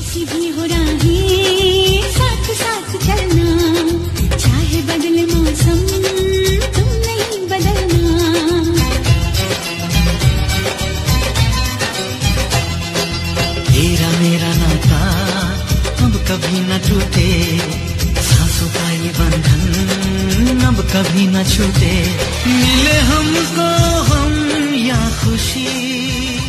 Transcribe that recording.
कैसी भी हो राहें साथ साथ चलना, चाहे बदले मौसम तुम नहीं बदलना। तेरा मेरा नाता अब कभी न टूटे, सांसों का ये बंधन अब कभी न छूटे। मिले हमको हम या खुशी